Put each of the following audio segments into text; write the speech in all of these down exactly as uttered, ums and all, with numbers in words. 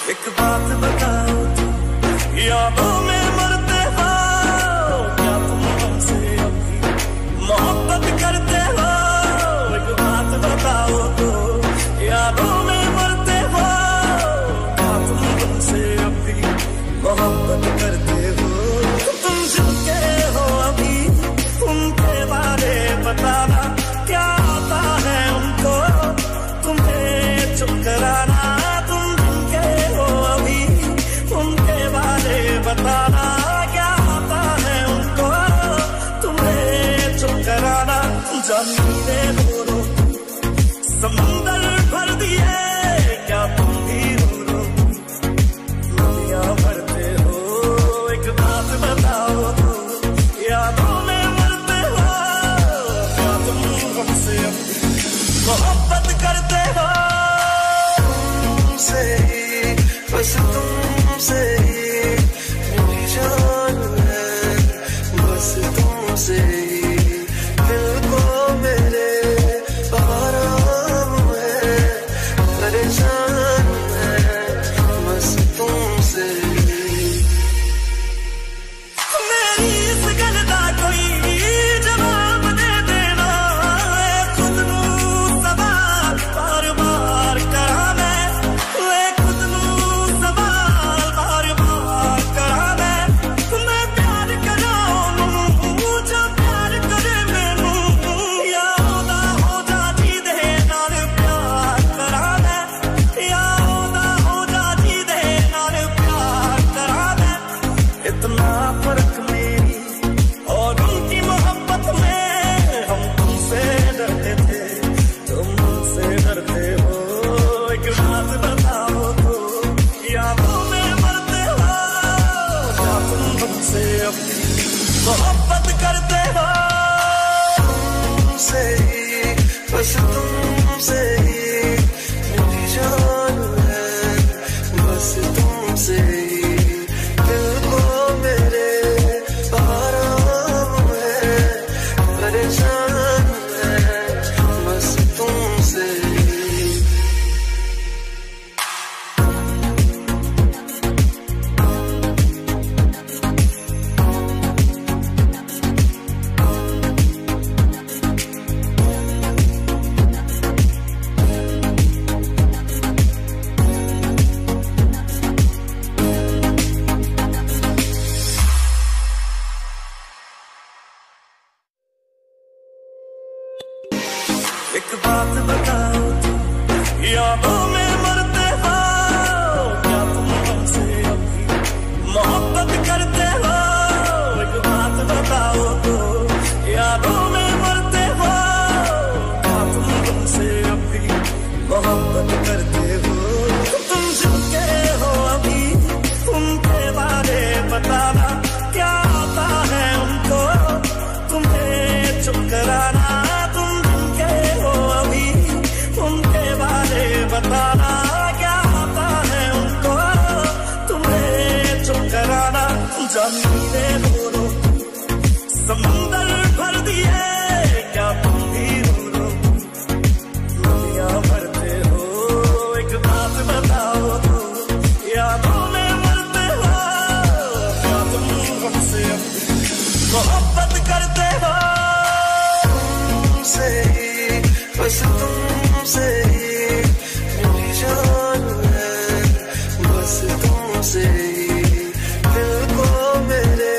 एक बात बताओ तुम, यादों में मरते हो क्या तुम हमसे अभी मोहब्बत करते हो? एक बात बताओ तो, यादों में मरते हो क्या तुम हमसे अभी मोहब्बत करते हो? तुम जिनके हो अभी उनके बारे बताना, क्या आता है उनको तुम्हें चुप कराना? बताना क्या आता है उनको तुम्हें चुप कराना? जमीने रो समंदर भर दिए क्या तुम भी रो नदियां भरते हो? एक बात बताओ तो, यादों में मरते हो क्या तुम हमसे मोहब्बत करते हो? तुमसे ही बस तुमसे ही से दिल को मेरे आराम है, परेशान है बस तुमसे। मेरी इस गल दा कोई जवाब दे देना, खुद नू सवाल बार बार करा मैं, खुद नू सवाल बार बार करा मैं। मैं प्यार करा मोहब्बत करते हो? तुमसे ही बस तुमसे ही मेरी जान है, बस तुमसे ही दिल को मेरे आराम है, परेशान है बस तुमसे। एक बात बताओ तुम, यादों में मरते हो क्या तुम हमसे अभी मोहब्बत करते हो? एक बात बताओ तो, यादों में मरते हो क्या तुम हमसे अभी मोहब्बत करते हो? तुम जिनके हो अभी उनके बारे बताना, क्या आता है उनको तुम्हें चुप कराना? बताना क्या आता है उनको तुम्हें चुप कराना? जमीने रो समंदर भर दिए क्या तुम भी रो नदियां भरते हो? एक बात बताओ तो, यादों में मरते हो क्या तुम हमसे मोहब्बत करते हो? तुमसे ही बस तुमसे ही जान है, बस तुमसे ही दिल को मेरे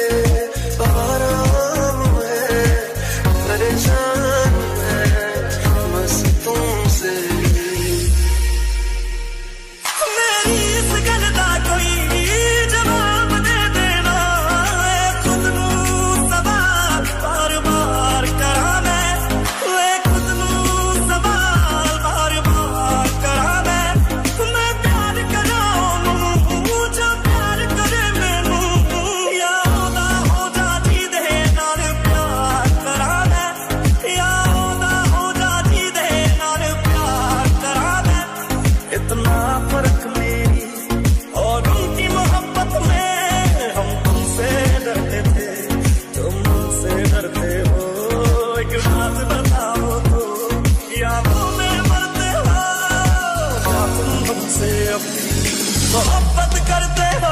मोहब्बत करते हो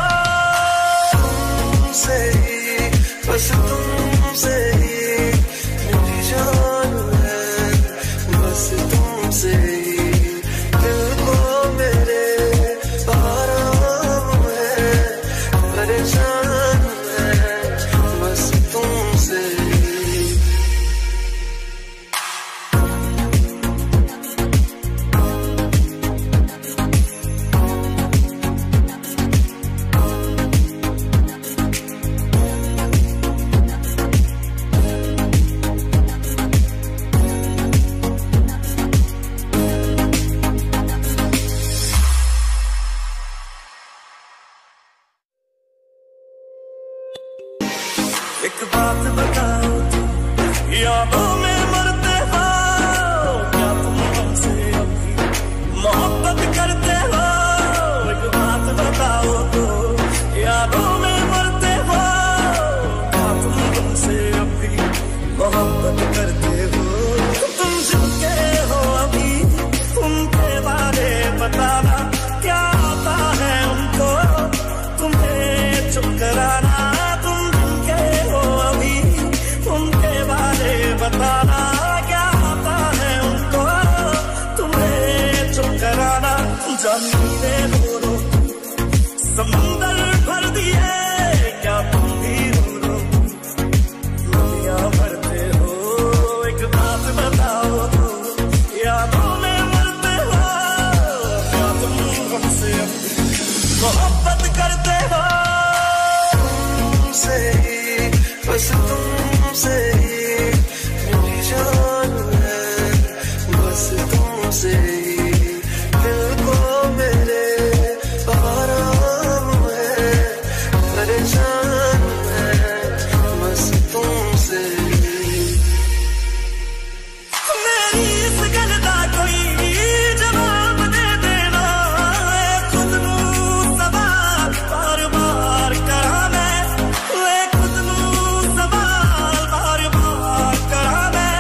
तुमसे ही, बस तुमसे ही मेरी जान है, बस तुमसे ही दिल को मेरे आराम है, परेशान है बस तुमसे ही। एक बात बताओ यादों में मरते हो क्या तुम हमसे अभी मोहब्बत करते हो? एक बात बताओ तो यादों में मरते हो क्या तुम हमसे अभी मोहब्बत करते हो? तुम जिनके हो अभी उनके बारे बताना, क्या आता है उनको तुम्हें चुप कराना? बताना क्या आता है उनको तुम्हें चुप कराना? जमीने रो रो समंदर भर दिए क्या तुम भी रो रो नदियां भरते हो? एक बात बताओ तो यादों में मरते हो क्या तुम हमसे मोहब्बत करते हो? तुमसे ही, बस तुमसे ही जान है, बस तुमसे ही दिल को मेरे आराम है, परेशान है बस तुमसे ही। मेरी इस गल दा कोई जवाब दे देना, खुद नू सवाल बार बार करा मैं, खुद नू सवाल बार बार करा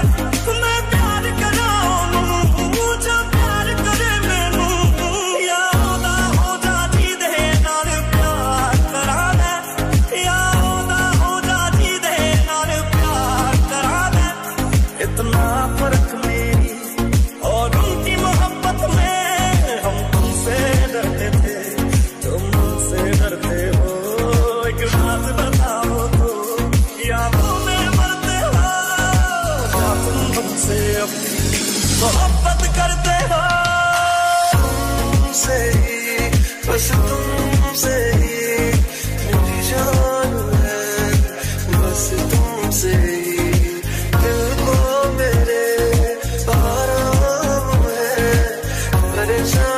मोहब्बत करते हो तुमसे ही, बस तुमसे ही मेरी जान है, बस तुमसे ही दिल को मेरे आराम है, परेशान